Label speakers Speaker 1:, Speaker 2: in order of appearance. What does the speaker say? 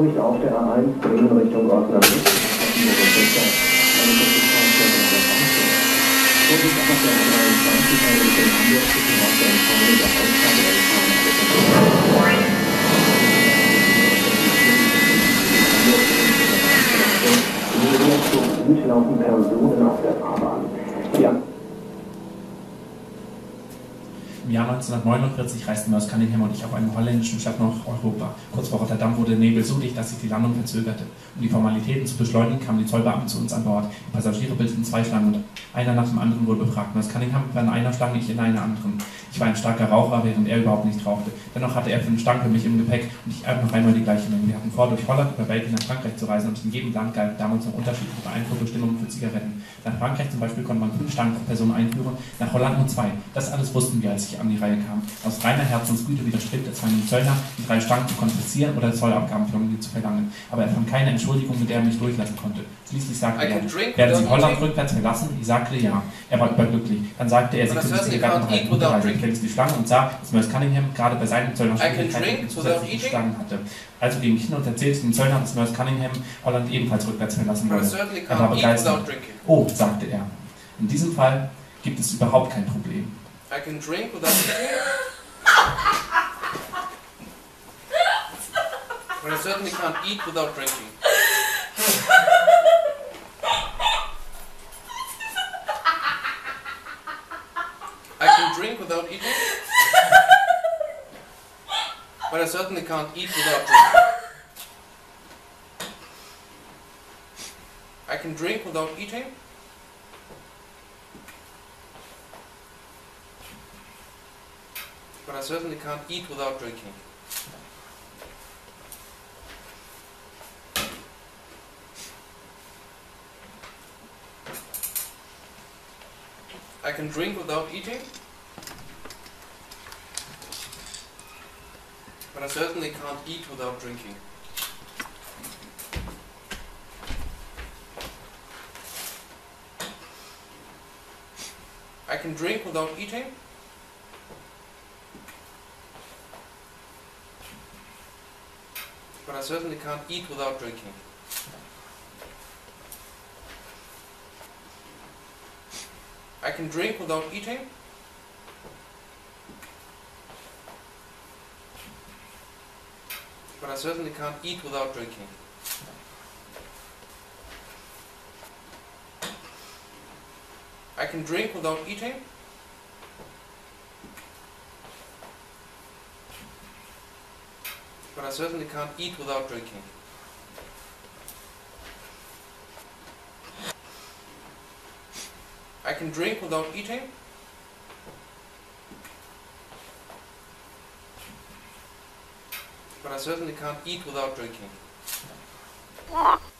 Speaker 1: durch auf der A1 Bremen Richtung Osnabrück. Vorsicht auf der A23 Richtung Hamburg zwischen auf der Entfernung der Ausfahrt der Entfernung. Gut laufen Personen auf der Fahrbahn. Ja.
Speaker 2: Im Jahr 1949 reisten Merce Cunningham und ich auf einem holländischen Stadt nach Europa. Kurz vor Rotterdam wurde der Nebel so dicht, dass sich die Landung verzögerte. Um die Formalitäten zu beschleunigen, kamen die Zollbeamten zu uns an Bord. Die Passagiere bildeten zwei Schlangen und einer nach dem anderen wurde befragt. Merce Cunningham war in einer Schlange, ich in einer anderen. Ich war ein starker Raucher, während er überhaupt nicht rauchte. Dennoch hatte er 5 Stangen für mich im Gepäck und ich noch einmal die gleiche Menge. Wir hatten vor, durch Holland über Belgien nach Frankreich zu reisen und in jedem Land galten damals noch unterschiedliche Einfuhrbestimmungen für Zigaretten. Nach Frankreich zum Beispiel konnte man 5 Stangen pro Person einführen, nach Holland nur 2. Das alles wussten wir, als ich an die Reihe kam. Aus reiner Herzensgüte widerstrebte es einem Zöllner, die 3 Stangen zu konfiszieren oder Zollabgaben von mir zu verlangen. Aber er fand keine Entschuldigung, mit der er mich durchlassen konnte. Schließlich sagte er, werden Sie Holland rückwärts verlassen? Ich sagte ja. Er war überglücklich. Dann sagte er, sie könnte die Zigaretten halten und bereit. Ich verließ die Schlange und sah, dass Merce Cunningham gerade bei seinem Zöllner Schwierigkeiten zusätzliche Schlangen hatte. Also ging ich hin und erzählte dem Zöllner, dass Merce Cunningham Holland ebenfalls rückwärts verlassen würde. Er war begeistert. Oh, sagte er. In diesem Fall gibt es überhaupt kein Problem.
Speaker 3: I can drink without eating. But I certainly can't eat without drinking. I can drink without eating. But I certainly can't eat without drinking. I can drink without eating. But I certainly can't eat without drinking. I can drink without eating. But I certainly can't eat without drinking. I can drink without eating. But I certainly can't eat without drinking. I can drink without eating. But I certainly can't eat without drinking. I can drink without eating. But I certainly can't eat without drinking. I can drink without eating. But I certainly can't eat without drinking.